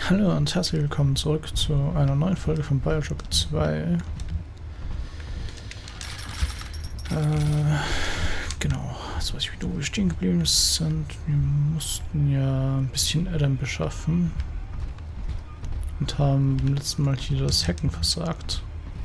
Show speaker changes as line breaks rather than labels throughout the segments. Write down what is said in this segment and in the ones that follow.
Hallo und herzlich willkommen zurück zu einer neuen Folge von Bioshock 2. Genau, jetzt weiß ich, wie wir stehen geblieben sind. Wir mussten ja ein bisschen Adam beschaffen und haben beim letzten Mal hier das Hacken versagt.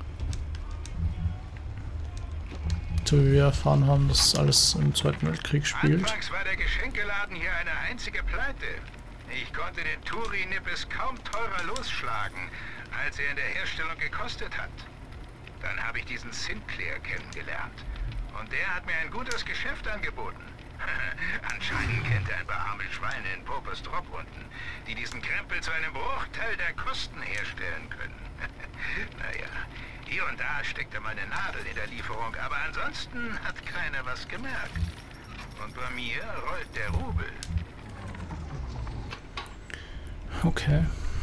So wie wir erfahren haben, dass alles im Zweiten Weltkrieg spielt.
Anfangs war der Geschenkeladen hier eine einzige Pleite. Ich konnte den Turi-Nippes kaum teurer losschlagen, als er in der Herstellung gekostet hat. Dann habe ich diesen Sinclair kennengelernt. Und der hat mir ein gutes Geschäft angeboten. Anscheinend kennt er ein paar arme Schweine in Popers Drop unten, die diesen Krempel zu einem Bruchteil der Kosten herstellen können. Naja, hier und da steckte mal eine Nadel in der Lieferung, aber ansonsten hat keiner was gemerkt. Und bei mir rollt der Rubel.
Okay.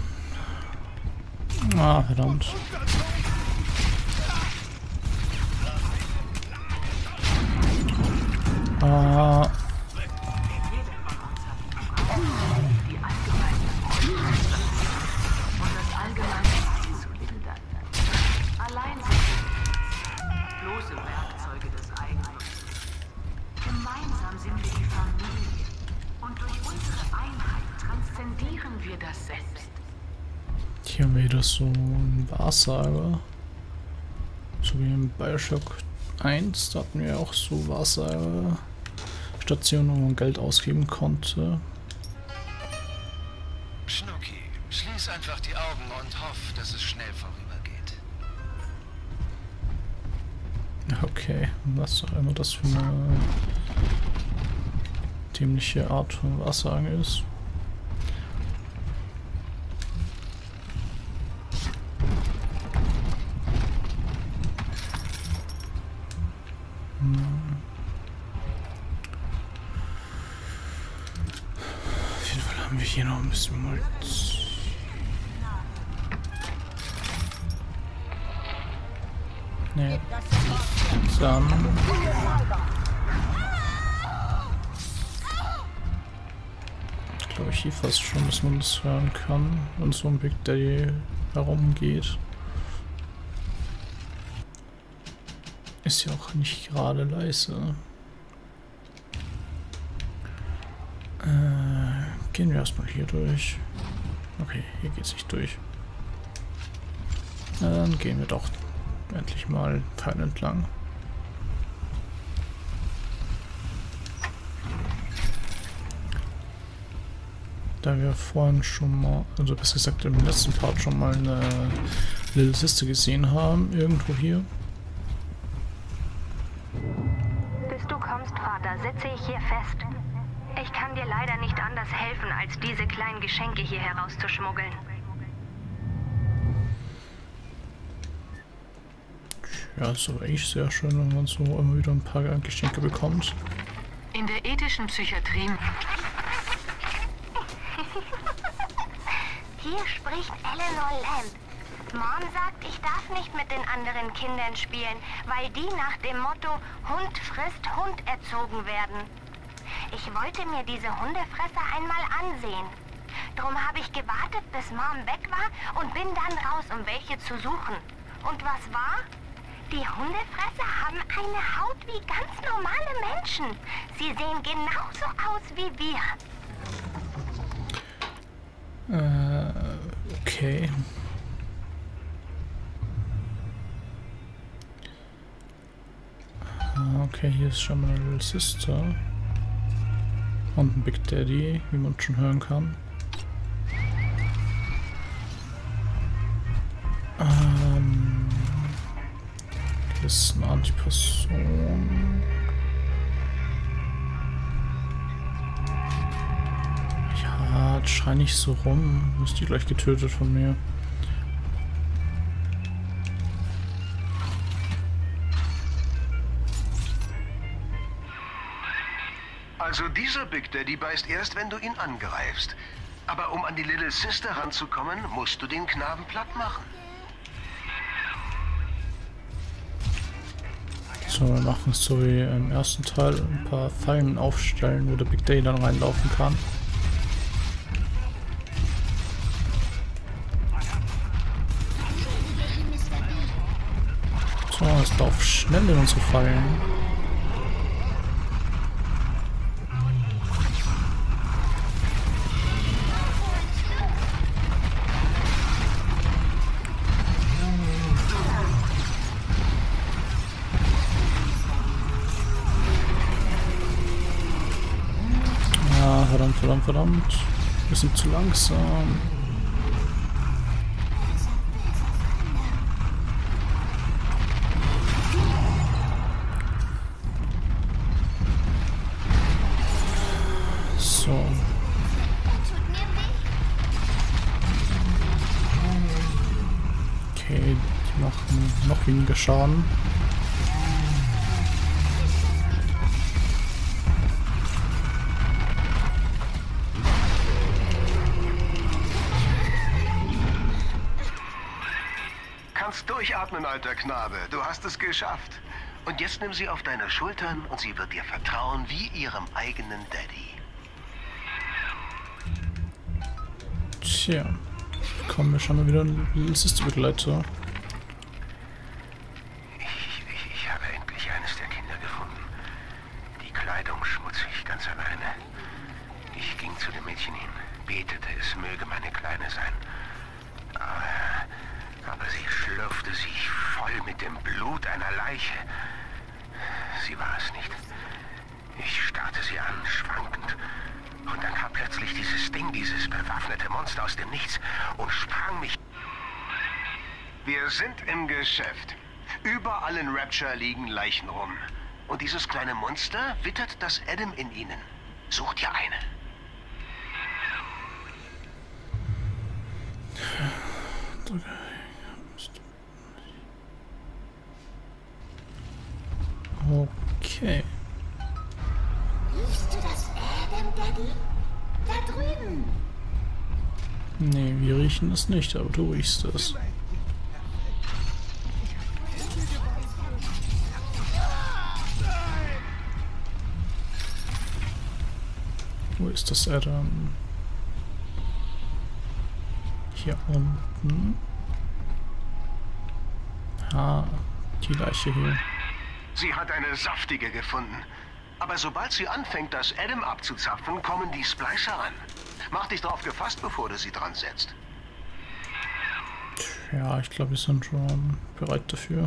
Ah, verdammt.
Allein sind bloße Werkzeuge des Eigennutzes. Gemeinsam sind wir die Familie. Und durch unsere Einheit transzendieren wir das Selbst.
Hier haben wir wieder so einen Wahrsager. So wie im Bioshock 1, da hatten wir auch so Wahrsagerstationen, wo man Geld ausgeben konnte.
Schnucki, schließ einfach die Augen und hoff, dass es schnell vorübergeht.
Okay, was auch immer das für eine dämliche Art von Wahrsagen ist. Auf jeden Fall haben wir hier noch ein bisschen Holz. Nee. Dann. Glaube ich hier fast schon, dass man das hören kann, wenn so ein Big Daddy herumgeht. Ist ja auch nicht gerade leise. Gehen wir erstmal hier durch. Okay, hier geht's nicht durch. Dann gehen wir doch endlich mal Pfeil entlang. Da wir vorhin schon mal, also besser gesagt im letzten Part schon mal eine Little Sister gesehen haben, irgendwo hier.
Bis du kommst, Vater, sitze ich hier fest. Ich kann dir leider nicht anders helfen, als diese kleinen Geschenke hier herauszuschmuggeln.
Ja, ist aber echt sehr schön, wenn man so immer wieder ein paar Geschenke bekommt.
In der ethischen Psychiatrie.
Hier spricht Eleanor Lamb. Mom sagt, ich darf nicht mit den anderen Kindern spielen, weil die nach dem Motto Hund frisst Hund erzogen werden. Ich wollte mir diese Hundefresser einmal ansehen. Drum habe ich gewartet, bis Mom weg war und bin dann raus, um welche zu suchen. Und was war? Die Hundefresser haben eine Haut wie ganz normale Menschen. Sie sehen genauso aus wie wir.
Okay. Okay, hier ist schon mal eine Little Sister. Und ein Big Daddy, wie man schon hören kann. Hier ist eine Antiperson. Ja, das schrei nicht so rum. Du wirst die gleich getötet von mir.
Also dieser Big Daddy beißt erst, wenn du ihn angreifst. Aber um an die Little Sister ranzukommen, musst du den Knaben platt machen.
So, wir machen es so wie im ersten Teil, ein paar Fallen aufstellen, wo der Big Daddy dann reinlaufen kann. So, es darf schnell in unsere Fallen. Ja, verdammt. Wir sind zu langsam. So. Okay, die machen noch weniger Schaden.
Kannst durchatmen, alter Knabe. Du hast es geschafft. Und jetzt nimm sie auf deine Schultern und sie wird dir vertrauen wie ihrem eigenen Daddy.
Tja, bekommen wir schon mal wieder einen Little Sister Begleiter.
Ich habe endlich eines der Kinder gefunden. Die Kleidung schmutzig, ganz alleine. Ich ging zu dem Mädchen hin, betete, es möge meine Kleine sein. Aber sie schlürfte sich voll mit dem Blut einer Leiche. Sie war es nicht. Ich starrte sie an, schwankend. Und dann kam plötzlich dieses Ding, dieses bewaffnete Monster aus dem Nichts und sprang mich. Wir sind im Geschäft. Überall in Rapture liegen Leichen rum. Und dieses kleine Monster wittert das Adam in ihnen. Sucht ihr eine.
Okay.
Riechst du das Adam, Daddy? Da drüben.
Nee, wir riechen es nicht, aber du riechst es. Wo ist das Adam? Hier unten. Ah, die Leiche hier.
Sie hat eine saftige gefunden. Aber sobald sie anfängt, das Adam abzuzapfen, kommen die Splicer an. Mach dich drauf gefasst, bevor du sie dran setzt.
Ja, ich glaube, wir sind schon bereit dafür.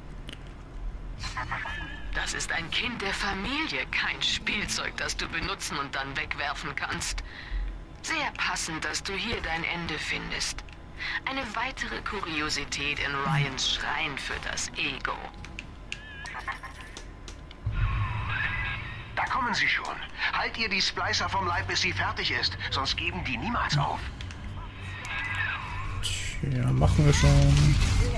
Das ist ein Kind der Familie, kein Spielzeug, das du benutzen und dann wegwerfen kannst. Sehr passend, dass du hier dein Ende findest. Eine weitere Kuriosität in Ryans Schrein für das Ego.
Da kommen sie schon. Halt ihr die Splicer vom Leib, bis sie fertig ist. Sonst geben die niemals auf.
Tja, machen wir schon.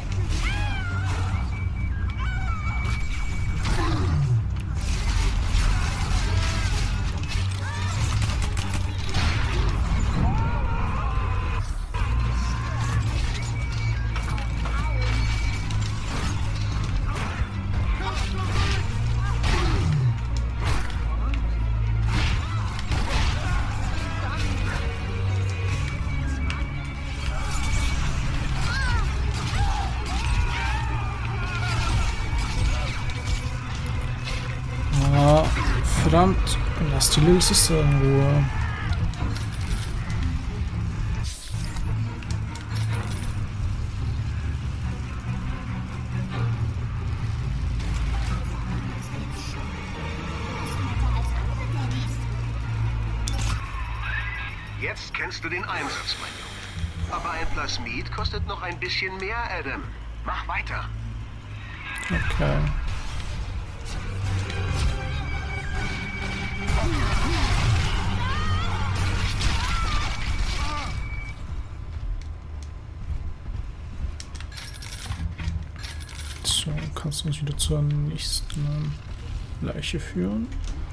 Verdammt, lass die Little Sister in Ruhe.
Jetzt kennst du den Einsatz, mein Junge. Aber ein Plasmid kostet noch ein bisschen mehr, Adam. Mach weiter.
Okay. So, kannst du uns wieder zur nächsten Leiche führen.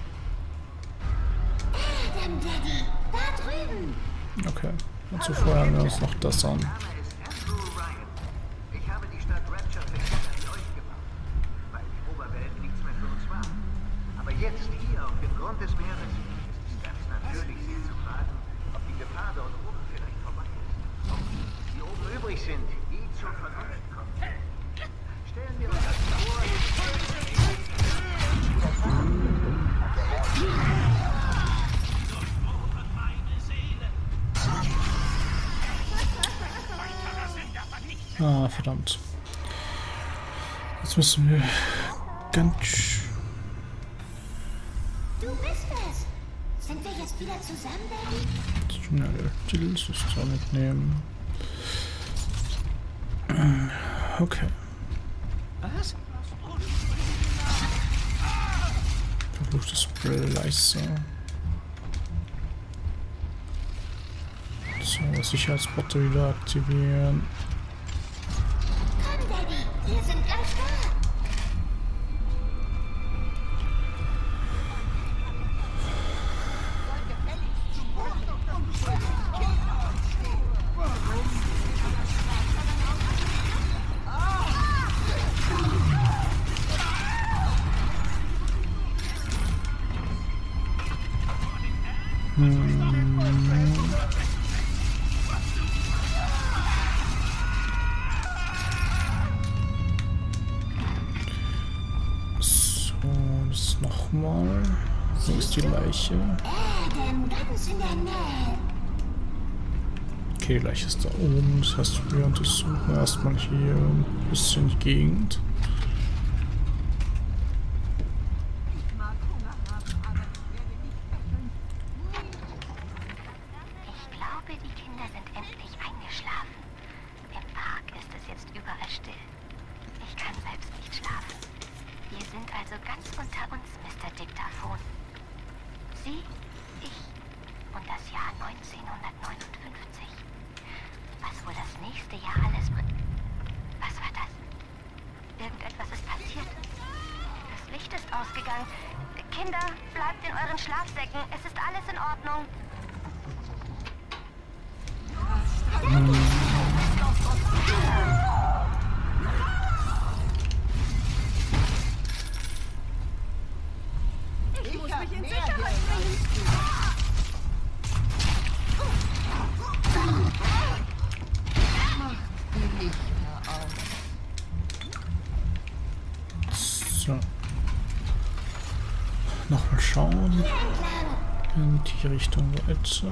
Adam, Daddy, da drüben.
Okay, und zuvor haben wir uns noch das an.
Ich habe die Stadt Rapture für Kinder in euch gebaut, weil die Oberwelt nichts mehr für uns war. Aber jetzt hier auf dem Grund des Meeres ist es ganz natürlich, sich zu fragen, ob die Gefahr dort oben vielleicht vorbei ist. Ob die oben übrig sind, die zur Vernunft kommen. Stellen wir uns das
Ah, verdammt. Jetzt müssen wir ganz...
Du bist es. Sind wir jetzt wieder zusammen, Daddy?
schnell das System mitnehmen. Okay.
Was?
Verfluchtes Splicer. So, Sicherheitsbot wieder aktivieren.
Komm, Daddy. Wir sind gleich da.
So, das nochmal. Wo ist die Leiche?
Adam, ganz in der Nähe.
Okay, die Leiche ist da oben. Das heißt, wir untersuchen erstmal hier ein bisschen die Gegend.
Ich glaube, die Kinder sind endlich eingeschlafen. Im Park ist es jetzt überall still. Ich kann selbst nicht schlafen. Wir sind also ganz unter uns, Mr. Diktaphon. Sie, ich und das Jahr 1959. Was wohl das nächste Jahr alles bringt? Was war das? Irgendetwas ist passiert. Das Licht ist ausgegangen. Kinder, bleibt in euren Schlafsäcken. Es ist alles in Ordnung.
Ich muss mich in Sicherheit bringen.
So. Nochmal schauen. In die Richtung weiter.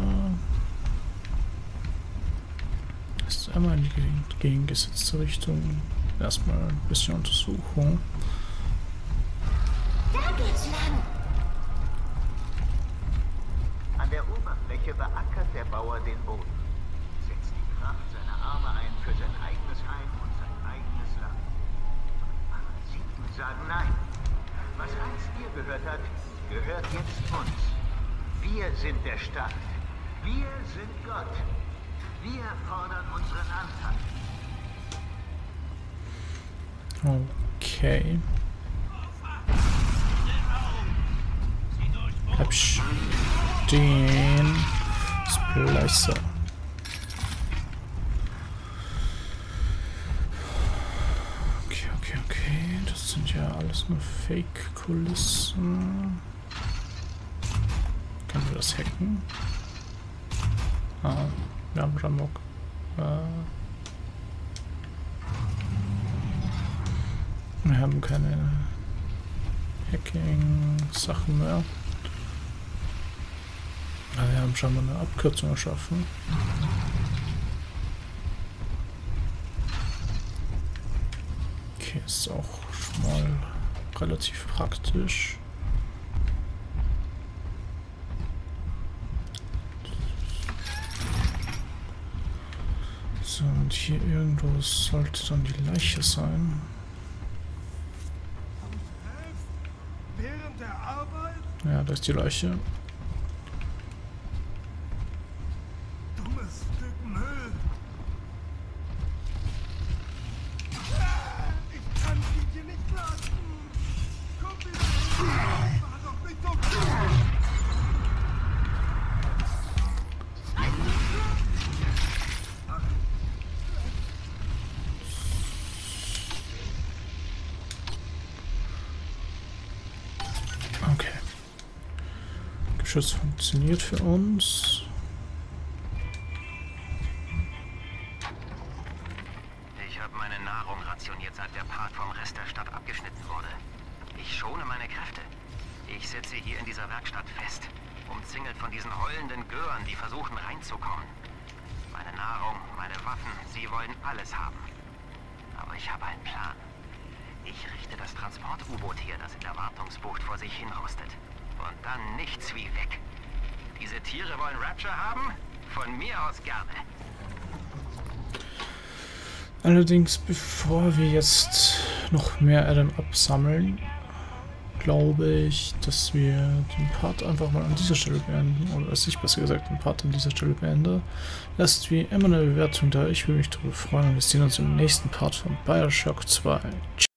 Das ist einmal in die gegengesetzte Richtung. Erstmal ein bisschen Untersuchung.
Da geht's lang.
An der Oberfläche beackert der Bauer den Boden, setzt die Kraft seiner Arme ein für sein eigenes Heim und sein eigenes Land. Parasiten sagen nein. Was einst dir gehört hat, gehört jetzt uns. Wir sind der Staat. Wir sind Gott. Wir fordern unseren Anteil.
Okay. Bleib stehen. Splicer. Okay. Das sind ja alles nur Fake-Kulissen. Können wir das hacken? Ah, wir haben Ramok. Wir haben keine Hacking-Sachen mehr. Aber wir haben schon mal eine Abkürzung erschaffen. Okay, ist auch schon mal relativ praktisch. So, und hier irgendwo sollte dann die Leiche sein.
Während der Arbeit?
Ja, da ist die Leiche.
Dummes Stück Müll. Ich kann sie dir nicht lassen. Komm wieder. War doch nicht so klar.
Okay. Geschütz funktioniert für uns.
Ich habe meine Nahrung rationiert, seit der Part vom Rest der Stadt abgeschnitten wurde. Ich schone meine Kräfte. Ich sitze hier in dieser Werkstatt fest, umzingelt von diesen heulenden Gören, die versuchen reinzukommen. Meine Nahrung, meine Waffen, sie wollen alles haben. ich habe einen Plan. Ich richte das Transport-U-Boot hier, das in der Wartungsbucht vor sich hinrostet. Und dann nichts wie weg. Diese Tiere wollen Rapture haben? Von mir aus gerne.
Allerdings, bevor wir jetzt noch mehr Adam absammeln, glaube ich, dass wir den Part einfach mal an dieser Stelle beenden. Oder dass ich besser gesagt den Part an dieser Stelle beende. Lasst wie immer eine Bewertung da. Ich würde mich darüber freuen. Und wir sehen uns im nächsten Part von Bioshock 2.